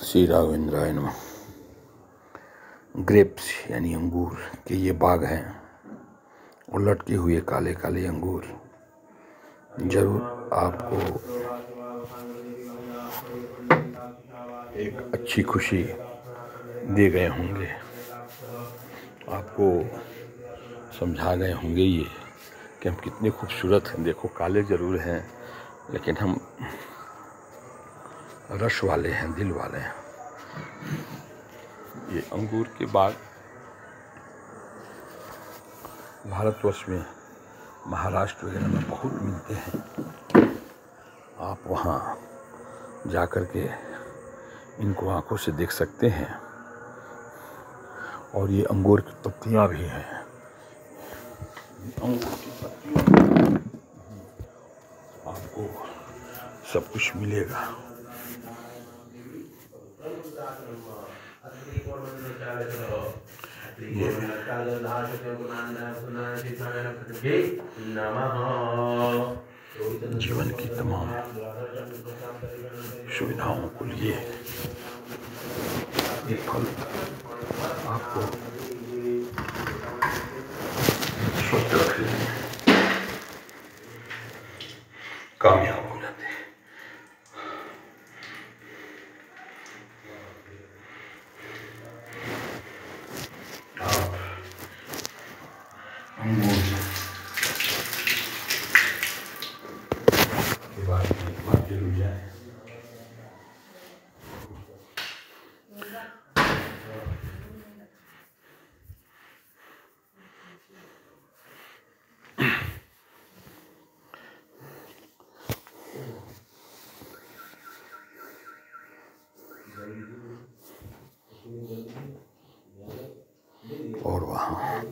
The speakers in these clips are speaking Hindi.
श्री राघवेंद्राय नमः। ग्रेप्स यानी अंगूर के ये बाग हैं और लटके हुए काले काले अंगूर जरूर आपको एक अच्छी खुशी दे गए होंगे, आपको समझा गए होंगे ये कि हम कितने खूबसूरत हैं। देखो काले जरूर हैं लेकिन हम रस वाले हैं, दिल वाले हैं। ये अंगूर के बाग भारतवर्ष में महाराष्ट्र वगैरह में बहुत मिलते हैं। आप वहाँ जाकर के इनको आंखों से देख सकते हैं। और ये अंगूर की पत्तियाँ भी हैं। अंगूर की पत्तियों आपको सब कुछ मिलेगा। ये जीवन की तमाम सुविधाओं को लिए ये फल आपको स्वस्थ रखने में कामयाब हो जाते हैं। आप अंगूर के बारे में एक बात जरूर जाए। और वहाँ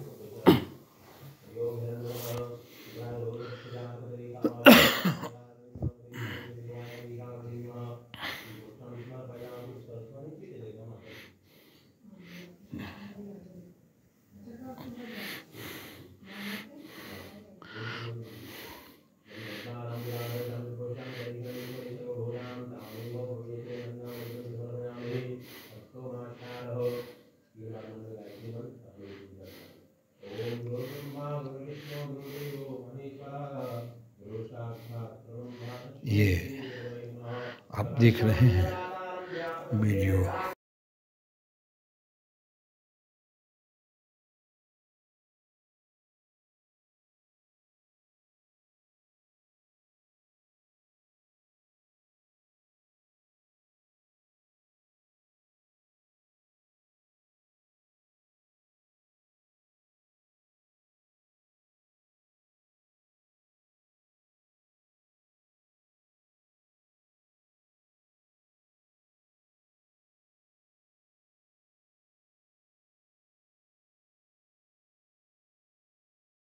ये आप देख रहे हैं वीडियो।